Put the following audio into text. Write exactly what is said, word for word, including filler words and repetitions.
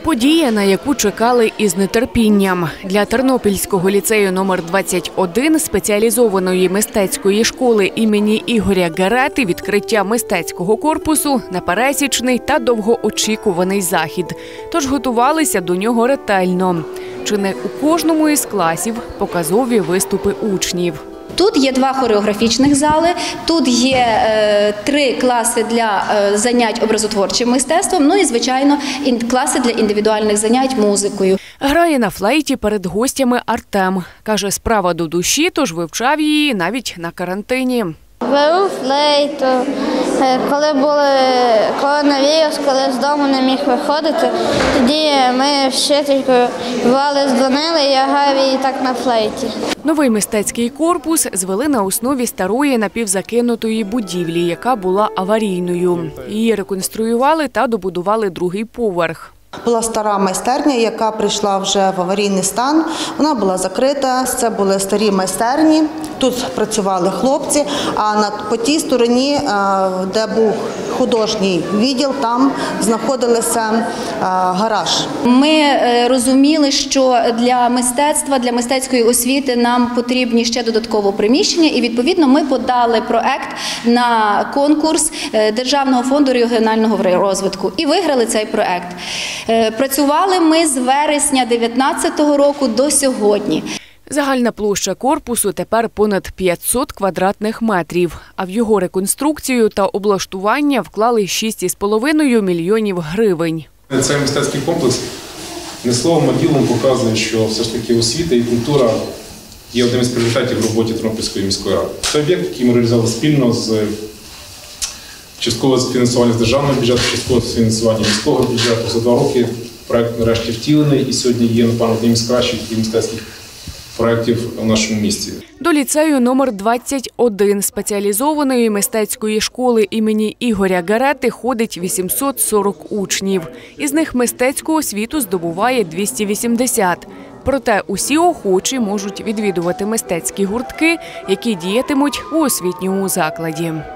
Подія, на яку чекали із нетерпінням. Для Тернопільського ліцею номер двадцять один спеціалізованої мистецької школи імені Ігоря Герети відкриття мистецького корпусу – непересічний та довгоочікуваний захід. Тож готувалися до нього ретельно. Чи не у кожному із класів показові виступи учнів. Тут є два хореографічних зали, тут є е, три класи для е, занять образотворчим мистецтвом, ну і, звичайно, ін, класи для індивідуальних занять музикою. Грає на флейті перед гостями Артем. Каже, справа до душі, тож вивчав її навіть на карантині. Беру флейту, коли були коронавірус, коли з дому не міг виходити, тоді ми з вчителькою бували здзвонили, і я грав її так на флейті. Новий мистецький корпус звели на основі старої напівзакинутої будівлі, яка була аварійною. Її реконструювали та добудували другий поверх. Була стара майстерня, яка прийшла вже в аварійний стан. Вона була закрита, це були старі майстерні, тут працювали хлопці, а на, по тій стороні, де був художній відділ, там знаходився гараж. Ми розуміли, що для мистецтва, для мистецької освіти нам потрібні ще додатково приміщення, і відповідно ми подали проект на конкурс Державного фонду регіонального розвитку і виграли цей проект. Працювали ми з вересня дев'ятнадцятого року до сьогодні. Загальна площа корпусу тепер понад п'ятсот квадратних метрів, а в його реконструкцію та облаштування вклали шість із половиною мільйонів гривень. Цей мистецький комплекс не словом, а ділом показує, що все ж таки освіта і культура є одним із пріоритетів в роботі Тернопільської міської ради. Це об'єкт, який ми реалізували спільно з часткове фінансування з державного бюджету, часткове фінансування міського бюджету. За два роки проект нарешті втілений і сьогодні є, напевно, одним із кращих мистецьких проєктів у нашому місті. До ліцею номер двадцять один спеціалізованої мистецької школи імені Ігоря Герети ходить вісімсот сорок учнів. Із них мистецьку освіту здобуває двісті вісімдесят. Проте усі охочі можуть відвідувати мистецькі гуртки, які діятимуть у освітньому закладі.